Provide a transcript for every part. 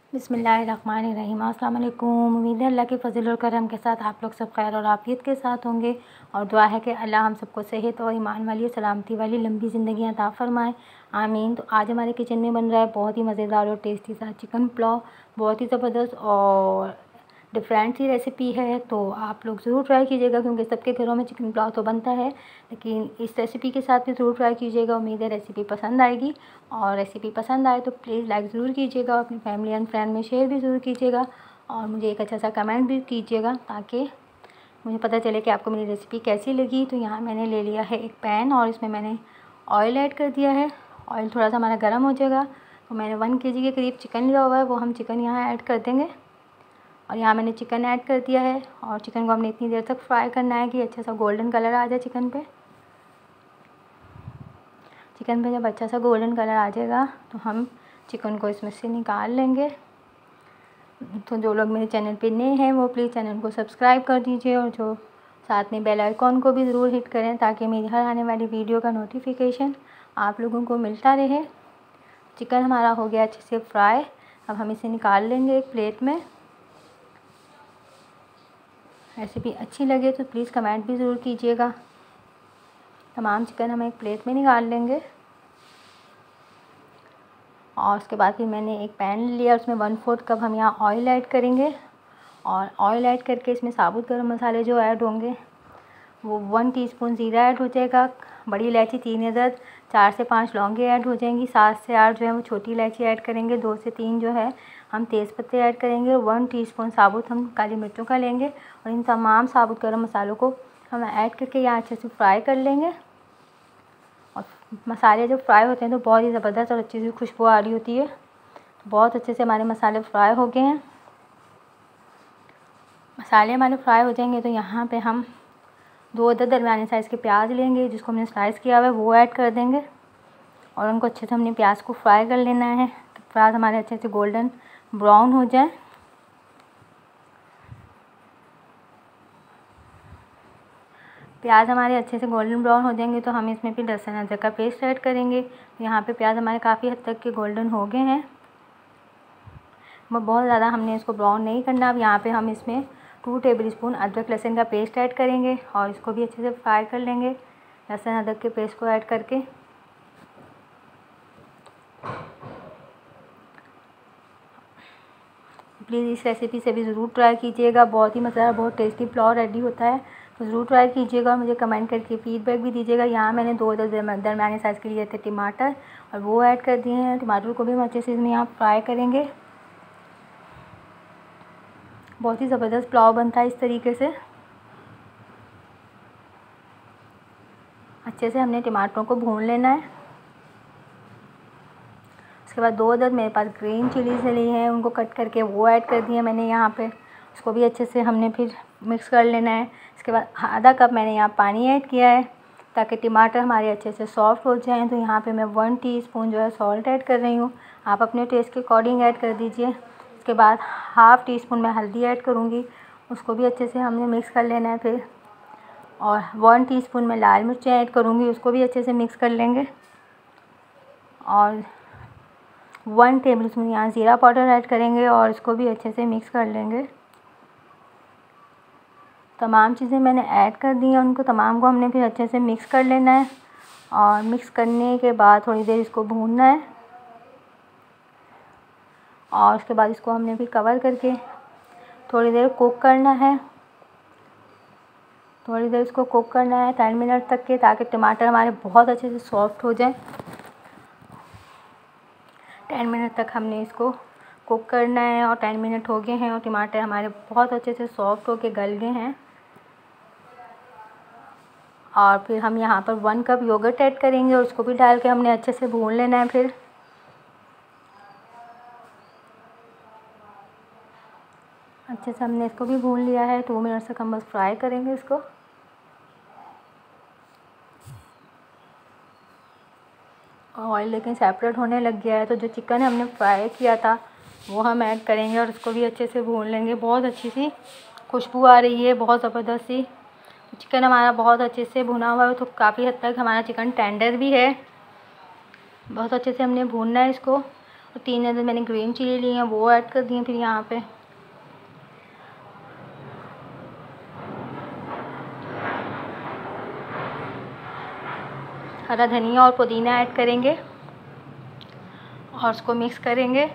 बिस्मिल्लाहिर्रहमानिर्रहीम। अस्सलाम वालेकुम। उम्मीद है अल्लाह के फजल और करम के साथ आप लोग सब खैर और आफियत के साथ होंगे और दुआ है कि अल्लाह हम सबको सेहत और ईमान वाली सलामती वाली लंबी ज़िंदगी अता फ़रमाए, आमीन। तो आज हमारे किचन में बन रहा है बहुत ही मज़ेदार और टेस्टी सा चिकन पुलाव। बहुत ही ज़बरदस्त और डिफरेंट सी रेसिपी है, तो आप लोग ज़रूर ट्राई कीजिएगा क्योंकि सबके घरों में चिकन पुलाव तो बनता है, लेकिन इस रेसिपी के साथ भी ज़रूर ट्राई कीजिएगा। उम्मीद है रेसिपी पसंद आएगी और रेसिपी पसंद आए तो प्लीज़ लाइक ज़रूर कीजिएगा, अपनी फैमिली एंड फ्रेंड में शेयर भी ज़रूर कीजिएगा और मुझे एक अच्छा सा कमेंट भी कीजिएगा ताकि मुझे पता चले कि आपको मेरी रेसिपी कैसी लगी। तो यहाँ मैंने ले लिया है एक पैन और इसमें मैंने ऑयल ऐड कर दिया है। ऑयल थोड़ा सा हमारा गर्म हो जाएगा तो मैंने 1 kg के करीब चिकन लिया हुआ है, वो हम चिकन यहाँ ऐड कर देंगे। और यहाँ मैंने चिकन ऐड कर दिया है और चिकन को हमने इतनी देर तक फ्राई करना है कि अच्छा सा गोल्डन कलर आ जाए चिकन पे। चिकन पे जब अच्छा सा गोल्डन कलर आ जाएगा तो हम चिकन को इसमें से निकाल लेंगे। तो जो लोग मेरे चैनल पे नए हैं वो प्लीज़ चैनल को सब्सक्राइब कर दीजिए और जो साथ में बेल आइकॉन को भी ज़रूर हिट करें ताकि मेरी हर आने वाली वीडियो का नोटिफिकेशन आप लोगों को मिलता रहे। चिकन हमारा हो गया अच्छे से फ्राई। अब हम इसे निकाल लेंगे एक प्लेट में। रेसिपी अच्छी लगे तो प्लीज़ कमेंट भी ज़रूर कीजिएगा। तमाम चिकन हम एक प्लेट में निकाल लेंगे और उसके बाद फिर मैंने एक पैन लिया, उसमें 1/4 कप हम यहाँ ऑयल ऐड करेंगे और ऑयल ऐड करके इसमें साबुत गरम मसाले जो ऐड होंगे वो 1 टीस्पून ज़ीरा ऐड हो जाएगा, बड़ी इलायची 3 अदद, 4 से 5 लौंगे ऐड हो जाएंगी, 7 से 8 जो है वो छोटी इलायची ऐड करेंगे, 2 से 3 जो है हम तेज़ पत्ते ऐड करेंगे और 1 टीस्पून साबुत हम काली मिर्चों का लेंगे और इन तमाम साबुत गरम मसालों को हम ऐड करके यहाँ अच्छे से फ्राई कर लेंगे। और मसाले जब फ्राई होते हैं तो बहुत ही ज़बरदस्त और अच्छी सी खुशबू आ रही होती है। तो बहुत अच्छे से हमारे मसाले फ्राई हो गए हैं। मसाले हमारे फ्राई हो जाएंगे तो यहाँ पे हम 2 अदद दरमियाने साइज़ के प्याज लेंगे जिसको हमने स्लाइस किया हुआ है, वो ऐड कर देंगे और उनको अच्छे से हमने प्याज को फ्राई कर लेना है। तो प्याज हमारे अच्छे से गोल्डन ब्राउन हो जाए। प्याज हमारे अच्छे से गोल्डन ब्राउन हो जाएंगे तो हम इसमें फिर लहसुन अदरक का पेस्ट ऐड करेंगे। यहाँ पे प्याज हमारे काफ़ी हद तक के गोल्डन हो गए हैं, बहुत ज़्यादा हमने इसको ब्राउन नहीं करना। अब यहाँ पे हम इसमें 2 टेबलस्पून अदरक लहसुन का पेस्ट ऐड करेंगे और इसको भी अच्छे से फ्राई कर लेंगे लहसुन अदरक के पेस्ट को ऐड करके। प्लीज़ इस रेसिपी से भी ज़रूर ट्राई कीजिएगा, बहुत ही मज़ेदार बहुत टेस्टी पुलाव रेडी होता है, तो ज़रूर ट्राई कीजिएगा और मुझे कमेंट करके फ़ीडबैक भी दीजिएगा। यहाँ मैंने 2 दरमियाने साइज़ के लिए थे टमाटर और वो ऐड कर दिए हैं। टमाटर को भी हम अच्छे से इसमें यहाँ फ्राई करेंगे। बहुत ही ज़बरदस्त पुलाव बनता है इस तरीके से। अच्छे से हमने टमाटरों को भून लेना है। उसके बाद 2 अदद मेरे पास ग्रीन चिलीज़ ली हैं, उनको कट करके वो ऐड कर दिए मैंने यहाँ पे। उसको भी अच्छे से हमने फिर मिक्स कर लेना है। इसके बाद आधा कप मैंने यहाँ पानी ऐड किया है ताकि टमाटर हमारे अच्छे से सॉफ्ट हो जाएं। तो यहाँ पे मैं 1 टीस्पून जो है सॉल्ट ऐड कर रही हूँ, आप अपने टेस्ट के अकॉर्डिंग ऐड कर दीजिए। उसके बाद हाफ़ टीस्पून मैं हल्दी ऐड करूँगी, उसको भी अच्छे से हमने मिक्स कर लेना है फिर। और 1 टीस्पून मैं लाल मिर्चें ऐड करूँगी, उसको भी अच्छे से मिक्स कर लेंगे। और 1 टेबलस्पून यहाँ ज़ीरा पाउडर ऐड करेंगे और इसको भी अच्छे से मिक्स कर लेंगे। तमाम चीज़ें मैंने ऐड कर दी हैं, उनको तमाम को हमने फिर अच्छे से मिक्स कर लेना है और मिक्स करने के बाद थोड़ी देर इसको भूनना है और उसके बाद इसको हमने फिर कवर करके थोड़ी देर कुक करना है। थोड़ी देर इसको कुक करना है 10 मिनट तक के, ताकि टमाटर हमारे बहुत अच्छे से सॉफ्ट हो जाए। 10 मिनट तक हमने इसको कुक करना है और 10 मिनट हो गए हैं और टमाटर हमारे बहुत अच्छे से सॉफ्ट होके गल गए हैं। और फिर हम यहाँ पर 1 कप योगर्ट ऐड करेंगे और उसको भी डाल के हमने अच्छे से भून लेना है। फिर अच्छे से हमने इसको भी भून लिया है। 2 मिनट तक हम बस फ्राई करेंगे इसको। ऑयल लेकिन सेपरेट होने लग गया है, तो जो चिकन हमने फ्राई किया था वो हम ऐड करेंगे और उसको भी अच्छे से भून लेंगे। बहुत अच्छी सी खुशबू आ रही है, बहुत ज़बरदस्त सी। तो चिकन हमारा बहुत अच्छे से भुना हुआ है, तो काफ़ी हद तक हमारा चिकन टेंडर भी है। बहुत अच्छे से हमने भूनना है इसको और 3 अदद मैंने ग्रीन चिली ली हैं, वो ऐड कर दी हैं। फिर यहाँ पे हरा धनिया और पुदीना ऐड करेंगे और उसको मिक्स करेंगे।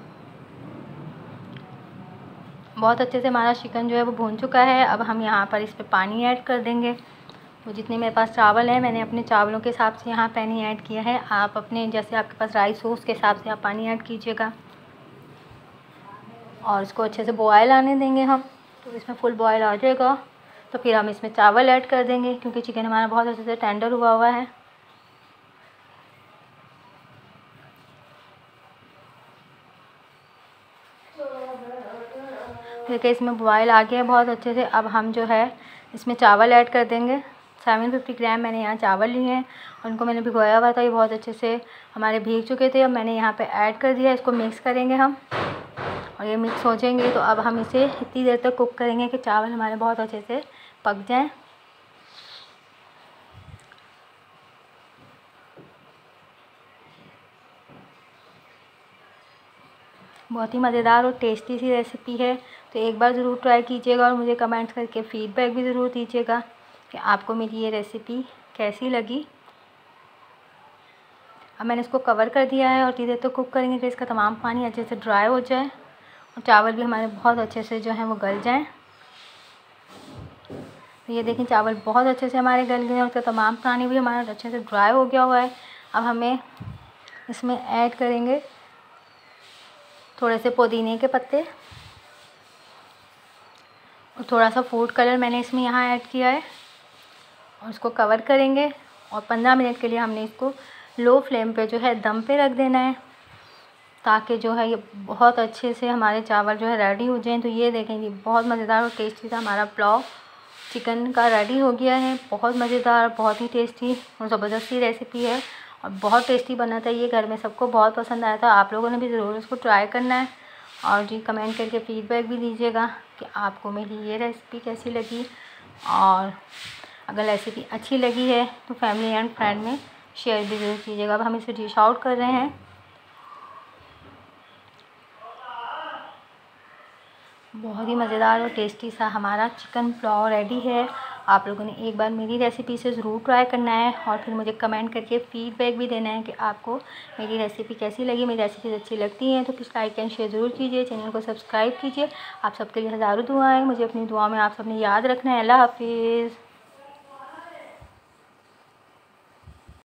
बहुत अच्छे से हमारा चिकन जो है वो भून चुका है। अब हम यहाँ पर इस पे पानी ऐड कर देंगे। तो जितने मेरे पास चावल है, मैंने अपने चावलों के हिसाब से यहाँ पानी ऐड किया है। आप अपने जैसे आपके पास राइस हो उसके हिसाब से आप पानी ऐड कीजिएगा और इसको अच्छे से बॉयल आने देंगे हम। तो इसमें फुल बॉयल आ जाएगा तो फिर हम इसमें चावल ऐड कर देंगे, क्योंकि चिकन हमारा बहुत अच्छे से टेंडर हुआ है। देखिए इसमें बॉयल आ गया है बहुत अच्छे से। अब हम जो है इसमें चावल ऐड कर देंगे। 750 ग्राम मैंने यहाँ चावल लिए हैं और उनको मैंने भिगोया हुआ था। ये बहुत अच्छे से हमारे भीग चुके थे। अब मैंने यहाँ पे ऐड कर दिया। इसको मिक्स करेंगे हम और ये मिक्स हो जाएंगे तो अब हम इसे इतनी देर तक कुक करेंगे कि चावल हमारे बहुत अच्छे से पक जाएँ। बहुत ही मज़ेदार और टेस्टी सी रेसिपी है, तो एक बार ज़रूर ट्राई कीजिएगा और मुझे कमेंट्स करके फ़ीडबैक भी ज़रूर दीजिएगा कि आपको मेरी ये रेसिपी कैसी लगी। अब मैंने इसको कवर कर दिया है और इतनी देर तो कुक करेंगे कि इसका तमाम पानी अच्छे से ड्राई हो जाए और चावल भी हमारे बहुत अच्छे से जो है वो गल जाएँ। तो ये देखें चावल बहुत अच्छे से हमारे गल गए हैं और उसका तमाम पानी भी हमारा अच्छे से ड्राई हो गया हुआ है। अब हमें इसमें ऐड करेंगे थोड़े से पुदीने के पत्ते और थोड़ा सा फूड कलर मैंने इसमें यहाँ ऐड किया है और इसको कवर करेंगे और 15 मिनट के लिए हमने इसको लो फ्लेम पे जो है दम पे रख देना है, ताकि जो है ये बहुत अच्छे से हमारे चावल जो है रेडी हो जाएं। तो ये देखेंगे बहुत मज़ेदार और टेस्टी सा हमारा पुलाव चिकन का रेडी हो गया है। बहुत मज़ेदार, बहुत ही टेस्टी और ज़बरदस्त सी रेसिपी है और बहुत टेस्टी बना था। ये घर में सबको बहुत पसंद आया था। आप लोगों ने भी ज़रूर इसको ट्राई करना है और जी कमेंट करके फ़ीडबैक भी दीजिएगा कि आपको मेरी ये रेसिपी कैसी लगी। और अगर रेसिपी अच्छी लगी है तो फैमिली एंड फ्रेंड में शेयर भी ज़रूर कीजिएगा। अब हम इसे डिश आउट कर रहे हैं। बहुत ही मज़ेदार और टेस्टी सा हमारा चिकन पुलाव रेडी है। आप लोगों ने एक बार मेरी रेसिपी से ज़रूर ट्राई करना है और फिर मुझे कमेंट करके फ़ीडबैक भी देना है कि आपको मेरी रेसिपी कैसी लगी। मेरी रेसिपीज़ अच्छी लगती हैं तो प्लीज़ लाइक एंड शेयर ज़रूर कीजिए, चैनल को सब्सक्राइब कीजिए। आप सबके लिए हज़ारों दुआएं। मुझे अपनी दुआ में आप सबने याद रखना है। अल्लाह हाफिज़।